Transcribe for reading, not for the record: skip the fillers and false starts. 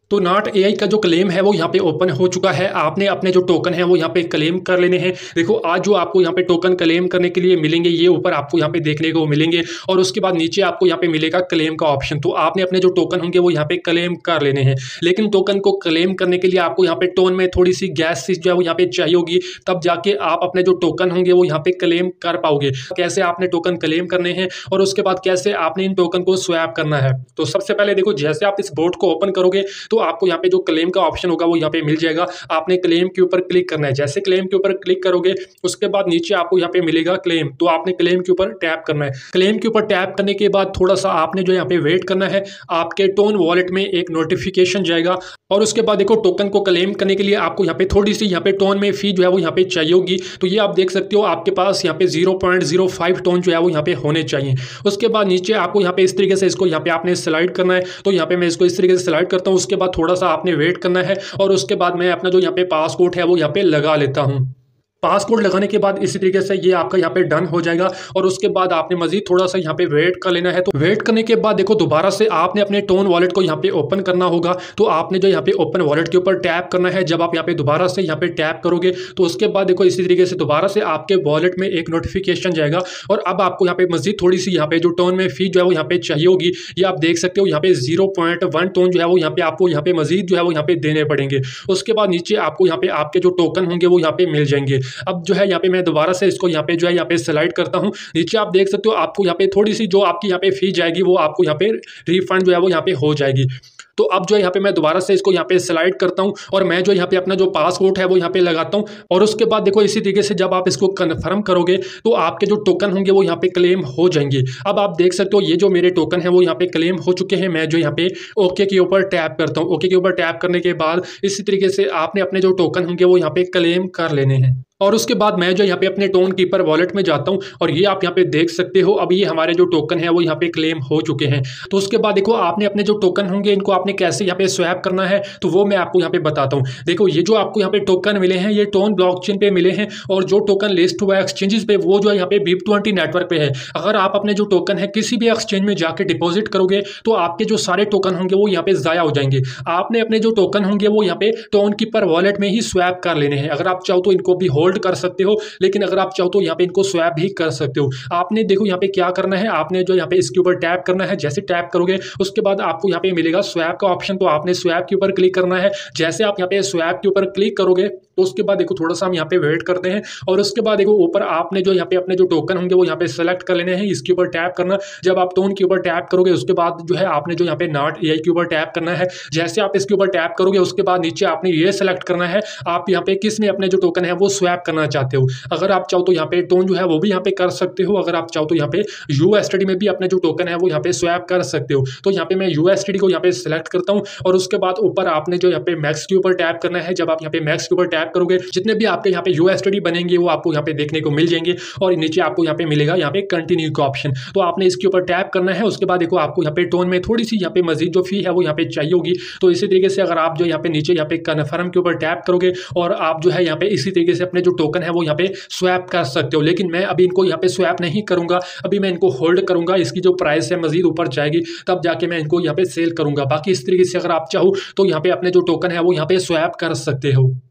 तो नाट एआई का जो क्लेम है वो यहाँ पे ओपन हो चुका है। आपने अपने जो टोकन है वो यहाँ पे क्लेम कर लेने हैं। देखो आज जो आपको यहाँ पे टोकन क्लेम करने के लिए मिलेंगे ये ऊपर आपको यहाँ पे देखने को मिलेंगे और उसके बाद नीचे आपको यहाँ पे मिलेगा क्लेम का ऑप्शन। तो आपने अपने जो टोकन होंगे वो यहाँ पे क्लेम कर लेने हैं। लेकिन टोकन को क्लेम करने के लिए आपको यहाँ पे टोन में थोड़ी सी गैस फीस जो है वो यहाँ पे चाहिए होगी, तब जाके आप अपने जो टोकन होंगे वो यहाँ पे क्लेम कर पाओगे। कैसे आपने टोकन क्लेम करने हैं और उसके बाद कैसे आपने इन टोकन को स्वैप करना है। तो सबसे पहले देखो जैसे आप इस बोर्ड को ओपन करोगे तो आपको यहाँ पे जो क्लेम का ऑप्शन होगा वो यहाँ पे मिल जाएगा। आपने क्लेम के ऊपर क्लिक करना है। जैसे क्लेम के ऊपर क्लिक करोगे उसके बाद नीचे आपको यहाँ पे मिलेगा क्लेम, तो आपने क्लेम के ऊपर टैप करना है। क्लेम के ऊपर टैप करने के बाद थोड़ा सा आपने जो यहाँ पे वेट करना है। आपके टोन वॉलेट में एक नोटिफिकेशन जाएगा और उसके बाद देखो टोकन को क्लेम करने के लिए आपको यहाँ पे थोड़ी सी यहाँ पे टोन में फी जो है वो यहाँ पे चाहिए होगी। तो ये आप देख सकते हो आपके पास यहाँ पे 0.05 टोन जो है वो यहाँ पे होने चाहिए। उसके बाद नीचे आपको यहाँ पे इस तरीके से इसको यहाँ पे आपने स्लाइड करना है। तो यहाँ पे मैं इसको इस तरीके से स्लाइड करता हूँ। उसके बाद थोड़ा सा आपने वेट करना है और उसके बाद मैं अपना जो यहाँ पे पासकोड है वो यहाँ पे लगा लेता हूँ। पासकोड लगाने के बाद इसी तरीके से ये आपका यहाँ पे डन हो जाएगा और उसके बाद आपने मजीद थोड़ा सा यहाँ पे वेट कर लेना है। तो वेट करने के बाद देखो दोबारा से आपने अपने टोन वॉलेट को यहाँ पे ओपन करना होगा। तो आपने जो यहाँ पे ओपन वॉलेट के ऊपर टैप करना है। जब आप यहाँ पे दोबारा से यहाँ पे टैप करोगे तो उसके बाद देखो इसी तरीके से दोबारा से आपके वॉलेट में एक नोटिफिकेशन जाएगा और अब आपको यहाँ पे मजीद थोड़ी सी यहाँ पे जो टोन में फी जो है वो यहाँ पे चाहिए होगी। ये आप देख सकते हो यहाँ पे 0.1 टोन जो है वो यहाँ पे आपको यहाँ पे मजीद जो है वो यहाँ पे देने पड़ेंगे। उसके बाद नीचे आपको यहाँ पे आपके जो टोकन होंगे वो यहाँ पे मिल जाएंगे। अब जो है यहाँ पे मैं दोबारा से इसको यहाँ पे जो है यहाँ पे स्लाइड करता हूँ। नीचे आप देख सकते हो आपको यहाँ पे थोड़ी सी जो आपकी यहाँ पे फी जाएगी वो आपको यहाँ पे रिफंड जो है वो यहाँ पे हो जाएगी। तो अब जो है यहाँ पे मैं दोबारा से इसको यहाँ पे स्लाइड करता हूँ और मैं जो यहाँ पे अपना जो पासवर्ड है वो यहाँ पे लगाता हूँ और उसके बाद देखो इसी तरीके से जब आप इसको कन्फर्म करोगे तो आपके जो टोकन होंगे वो यहाँ पे क्लेम हो जाएंगे। अब आप देख सकते हो ये जो मेरे टोकन है वो यहाँ पे क्लेम हो चुके हैं। मैं जो यहाँ पे ओके के ऊपर टैप करता हूँ। ओके के ऊपर टैप करने के बाद इसी तरीके से आपने अपने जो टोकन होंगे वो यहाँ पे क्लेम कर लेने हैं। और उसके बाद मैं जो यहाँ पे अपने टोन कीपर वॉलेट में जाता हूँ और ये आप यहाँ पे देख सकते हो अब ये हमारे जो टोकन है वो यहाँ पे क्लेम हो चुके हैं। तो उसके बाद देखो आपने अपने जो टोकन होंगे इनको आपने कैसे यहाँ पे स्वैप करना है तो वो मैं आपको यहाँ पे बताता हूँ। देखो ये जो आपको यहाँ पे टोकन मिले हैं ये टोन ब्लॉकचेन पे मिले हैं और जो टोकन लिस्ट हुआ है एक्सचेंजेस पे वो जो है यहाँ पे BIP20 नेटवर्क पे है। अगर आप अपने जो टोकन है किसी भी एक्सचेंज में जाके डिपॉजिट करोगे तो आपके जो सारे टोकन होंगे वो यहाँ पे ज़ाया हो जाएंगे। आपने अपने जो टोकन होंगे वो यहाँ पे टोन कीपर वॉलेट में ही स्वैप कर लेने हैं। अगर आप चाहो तो इनको भी होल्ड कर सकते हो, लेकिन अगर आप चाहो तो यहाँ पे इनको स्वैप भी कर सकते हो। आपने देखो यहाँ पे क्या करना है, आपने जो यहाँ पे इसके ऊपर टैप करना है। जैसे टैप करोगे उसके बाद आपको यहाँ पे मिलेगा स्वैप का ऑप्शन। तो आपने स्वैप के ऊपर क्लिक करना है। जैसे आप यहाँ पे स्वैप के ऊपर क्लिक करोगे तो उसके बाद देखो थोड़ा सा हम यहाँ पे वेट करते हैं और उसके बाद देखो ऊपर आपने जो यहाँ पे अपने जो टोकन होंगे वो यहाँ पे सेलेक्ट कर लेने हैं। इसके ऊपर टैप करना। जब आप टोन के ऊपर टैप करोगे उसके बाद जो है आपने जो यहाँ पे नाट एआई के ऊपर टैप करना है। जैसे आप इसके ऊपर टैप करोगे उसके बाद नीचे आपने ये सेलेक्ट करना है आप यहाँ पे किस में अपने जो टोकन है वो स्वैप करना चाहते हो। अगर आप चाहो तो यहाँ पे टोन जो है वो भी यहाँ पे कर सकते हो। अगर आप चाहो तो यहाँ पे USDT में भी अपने जो टोकन है वो यहाँ पे स्वैप कर सकते हो। तो यहाँ पे मैं USDT को यहाँ पे सिलेक्ट करता हूँ और उसके बाद ऊपर आपने जो यहाँ पे मैक्स के ऊपर टैप करना है। जब आप यहाँ पे मैक्स के ऊपर टैप करोगे जितने भी आपके यहाँ पे USDT बनेंगे वो आपको यहाँ पे देखने को मिल जाएंगे और नीचे आपको यहाँ पे मिलेगा यहाँ पे कंटिन्यू का ऑप्शन। तो आपने इसके ऊपर टैप करना है। उसके बाद देखो आपको यहाँ पे टोन में थोड़ी सी यहाँ पे मजीद जो फी है वो यहाँ पे चाहिए होगी। तो इसी तरीके से अगर आप जो यहाँ पे नीचे यहाँ पे कन्फर्म के ऊपर टैप करोगे और आप जो है यहाँ पे इसी तरीके से अपने जो टोकन है वो यहाँ पे स्वैप कर सकते हो। लेकिन मैं अभी इनको यहाँ पे स्वैप नहीं करूंगा, अभी मैं इनको होल्ड करूंगा। इसकी जो प्राइस है मजीद ऊपर जाएगी तब जाके मैं इनको यहाँ पे सेल करूंगा। बाकी इस तरीके से अगर आप चाहो तो यहाँ पे अपने जो टोकन है वो यहाँ पे स्वैप कर सकते हो।